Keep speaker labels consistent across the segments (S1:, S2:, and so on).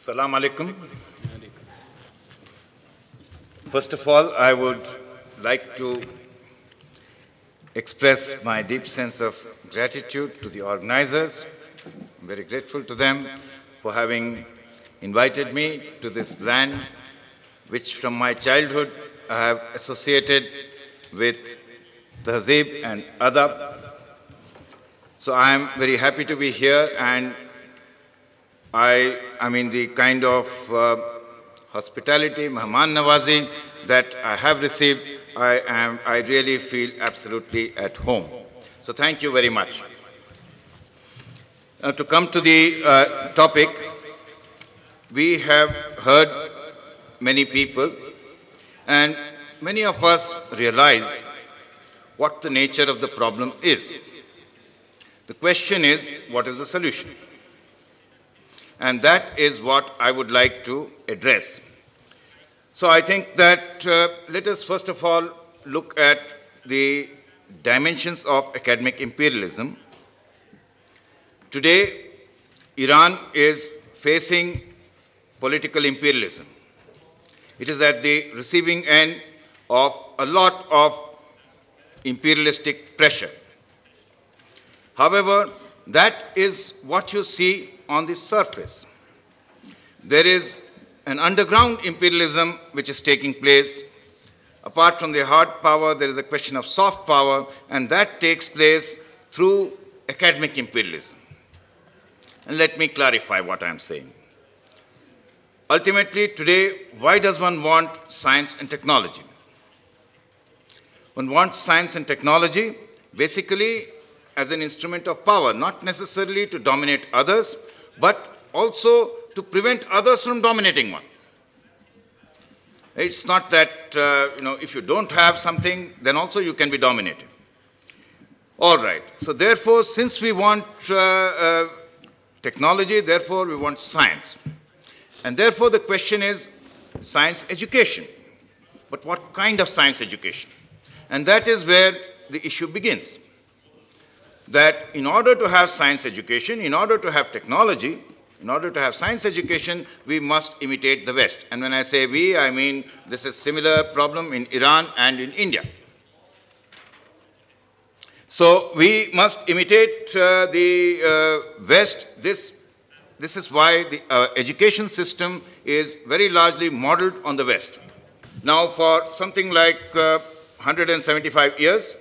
S1: Assalamu alaikum. First of all, I would like to express my deep sense of gratitude to the organizers. I'm very grateful to them for having invited me to this land, which from my childhood I have associated with Tahzeeb and Adab. So I am very happy to be here, and I mean the kind of hospitality, Mehman Nawazi that I have received, I really feel absolutely at home. So thank you very much. Now to come to the topic, we have heard many people, and many of us realize what the nature of the problem is. The question is, what is the solution? And that is what I would like to address. So I think that let us first of all look at the dimensions of academic imperialism. Today, Iran is facing political imperialism. It is at the receiving end of a lot of imperialistic pressure. However, that is what you see on the surface. There is an underground imperialism which is taking place. Apart from the hard power, there is a question of soft power, and that takes place through academic imperialism. And let me clarify what I am saying. Ultimately, today, why does one want science and technology? One wants science and technology basically as an instrument of power, not necessarily to dominate others, but also to prevent others from dominating one. It's not that, if you don't have something, then also you can be dominated. All right. So therefore, since we want technology, therefore we want science. And therefore the question is science education. But what kind of science education? And that is where the issue begins. That in order to have science education, in order to have technology, in order to have science education, we must imitate the West. And when I say we, I mean this is a similar problem in Iran and in India. So we must imitate the West. This is why the education system is very largely modeled on the West. Now for something like 175 years,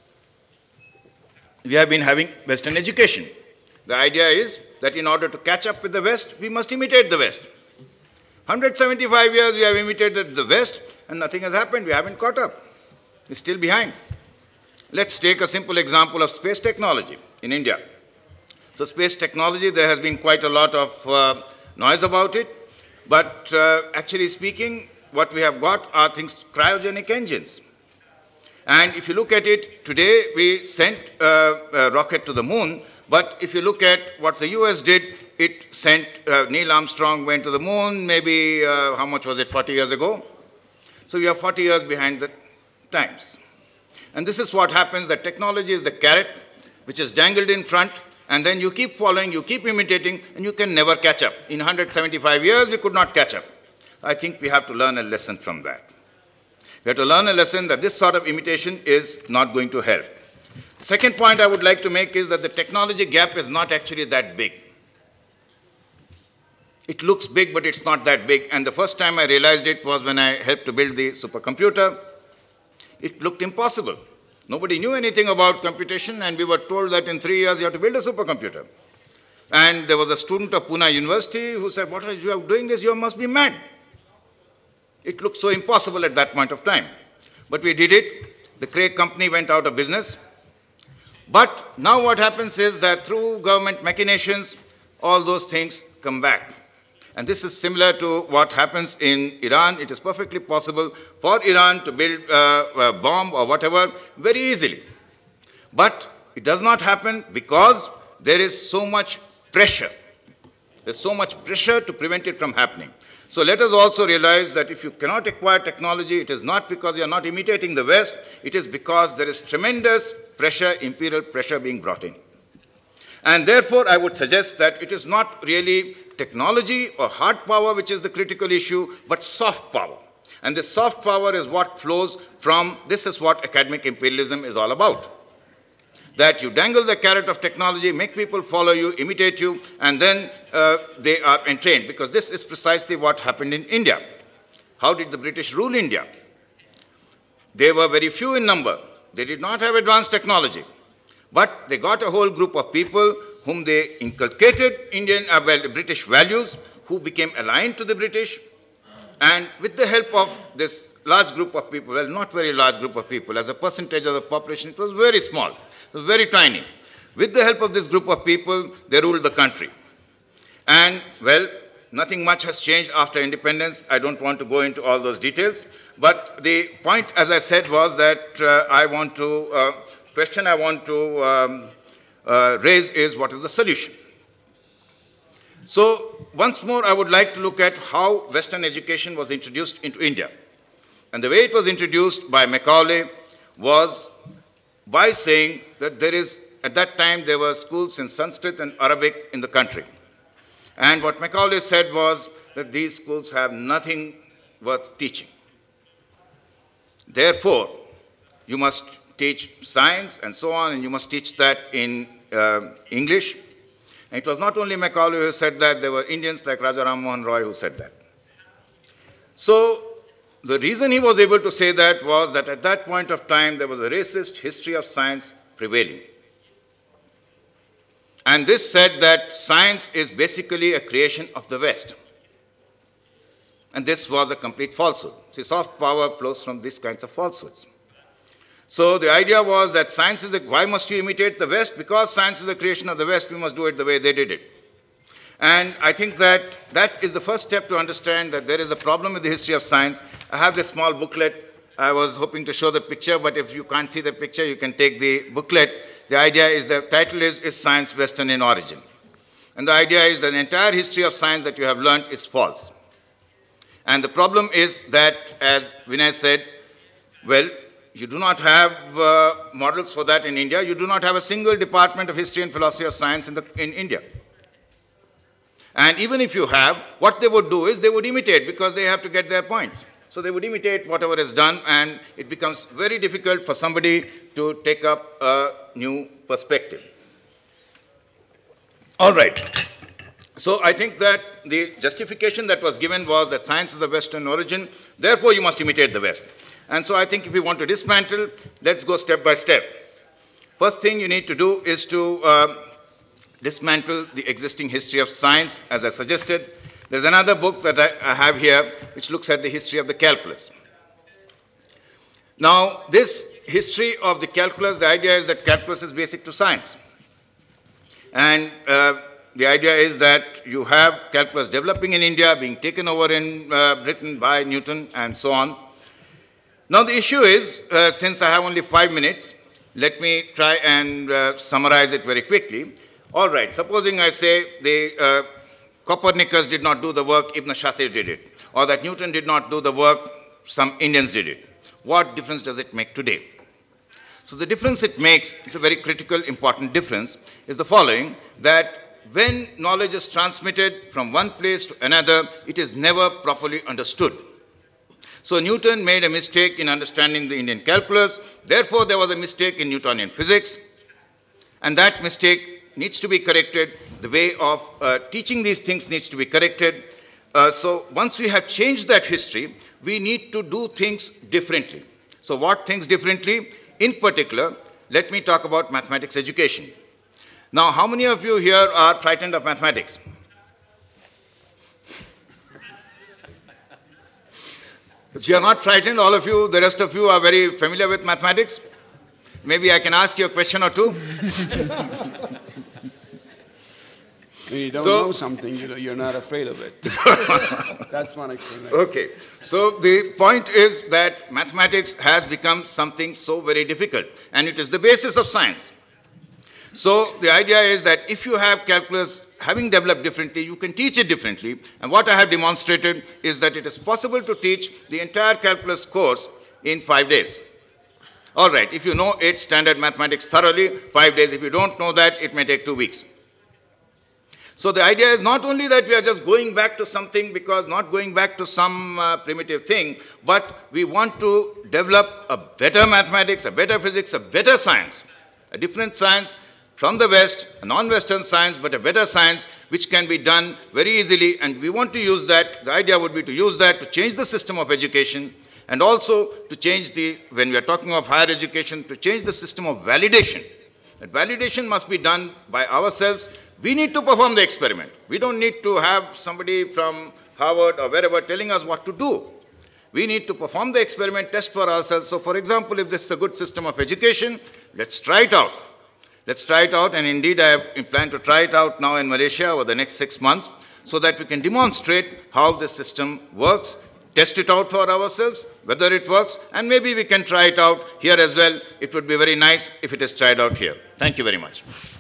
S1: we have been having Western education. The idea is that in order to catch up with the West, we must imitate the West. 175 years we have imitated the West, and nothing has happened. We haven't caught up. We're still behind. Let's take a simple example of space technology in India. So space technology, there has been quite a lot of noise about it, but actually speaking, what we have got are things, cryogenic engines. And if you look at it, today we sent a rocket to the moon, but if you look at what the US did, it sent, Neil Armstrong went to the moon, maybe, how much was it, 40 years ago? So we are 40 years behind the times. And this is what happens, that technology is the carrot which is dangled in front, and then you keep following, you keep imitating, and you can never catch up. In 175 years, we could not catch up. I think we have to learn a lesson from that. We have to learn a lesson that this sort of imitation is not going to help. The second point I would like to make is that the technology gap is not actually that big. It looks big, but it's not that big. And the first time I realized it was when I helped to build the supercomputer. It looked impossible. Nobody knew anything about computation, and we were told that in 3 years you have to build a supercomputer. And there was a student of Pune University who said, "What are you doing this? You must be mad." It looked so impossible at that point of time. But we did it. The Craig company went out of business. But now what happens is that through government machinations, all those things come back. And this is similar to what happens in Iran. It is perfectly possible for Iran to build a bomb or whatever very easily. But it does not happen because there is so much pressure. There's so much pressure to prevent it from happening. So let us also realize that if you cannot acquire technology, it is not because you are not imitating the West, it is because there is tremendous pressure, imperial pressure being brought in. And therefore, I would suggest that it is not really technology or hard power which is the critical issue, but soft power. And this soft power is what flows from, this is what academic imperialism is all about. That you dangle the carrot of technology, make people follow you, imitate you, and then they are entrained, because this is precisely what happened in India. How did the British rule India? They were very few in number. They did not have advanced technology. But they got a whole group of people whom they inculcated British values, who became aligned to the British. And with the help of this large group of people, well, not very large group of people, as a percentage of the population, it was very small, it was very tiny. With the help of this group of people, they ruled the country. And, well, nothing much has changed after independence. I don't want to go into all those details. But the point, as I said, was that question I want to raise is, what is the solution? So, once more, I would like to look at how Western education was introduced into India. And the way it was introduced by Macaulay was by saying that at that time, there were schools in Sanskrit and Arabic in the country. And what Macaulay said was that these schools have nothing worth teaching. Therefore, you must teach science and so on, and you must teach that in English. And it was not only Macaulay who said that, there were Indians like Raja Ram Mohan Roy who said that. So, the reason he was able to say that was that at that point of time, there was a racist history of science prevailing. And this said that science is basically a creation of the West. And this was a complete falsehood. See, soft power flows from these kinds of falsehoods. So the idea was that science is why must you imitate the West? Because science is the creation of the West, we must do it the way they did it. And I think that that is the first step to understand that there is a problem with the history of science. I have this small booklet. I was hoping to show the picture, but if you can't see the picture, you can take the booklet. The idea is, the title is Science Western in Origin? And the idea is that the entire history of science that you have learned is false. And the problem is that, as Vinay said, well, you do not have models for that in India. You do not have a single department of history and philosophy of science in India. And even if you have, what they would do is they would imitate, because they have to get their points. So they would imitate whatever is done, and it becomes very difficult for somebody to take up a new perspective. All right. So I think that the justification that was given was that science is of Western origin, therefore you must imitate the West. And so I think if we want to dismantle, let's go step by step. First thing you need to do is to dismantle the existing history of science, as I suggested. There's another book that I have here, which looks at the history of the calculus. Now, this history of the calculus, the idea is that calculus is basic to science. And the idea is that you have calculus developing in India, being taken over in Britain by Newton, and so on. Now, the issue is, since I have only 5 minutes, let me try and summarize it very quickly. All right, supposing I say the Copernicus did not do the work, Ibn Shatir did it, or that Newton did not do the work, some Indians did it. What difference does it make today? So the difference it makes, is a very critical, important difference, is the following, that when knowledge is transmitted from one place to another, it is never properly understood. So Newton made a mistake in understanding the Indian calculus, therefore there was a mistake in Newtonian physics, and that mistake needs to be corrected. The way of teaching these things needs to be corrected. So once we have changed that history, we need to do things differently. So what things differently? In particular, let me talk about mathematics education. Now, how many of you here are frightened of mathematics? So you are not frightened, all of you, the rest of you are very familiar with mathematics? Maybe I can ask you a question or two.
S2: When you don't know something, you're not afraid of it. That's one explanation.
S1: Okay. So the point is that mathematics has become something so very difficult, and it is the basis of science. So the idea is that if you have calculus having developed differently, you can teach it differently. And what I have demonstrated is that it is possible to teach the entire calculus course in 5 days. All right, if you know 8 standard mathematics thoroughly, 5 days. If you don't know that, it may take 2 weeks. So the idea is not only that we are just going back to something because not going back to some primitive thing, but we want to develop a better mathematics, a better physics, a better science, a different science from the West, a non-Western science, but a better science which can be done very easily. And we want to use that. The idea would be to use that to change the system of education and also to change when we are talking of higher education, to change the system of validation. That validation must be done by ourselves. We need to perform the experiment. We don't need to have somebody from Harvard or wherever telling us what to do. We need to perform the experiment, test for ourselves. So, for example, if this is a good system of education, let's try it out. Let's try it out, and indeed I plan to try it out now in Malaysia over the next 6 months so that we can demonstrate how this system works, test it out for ourselves, whether it works, and maybe we can try it out here as well. It would be very nice if it is tried out here. Thank you very much.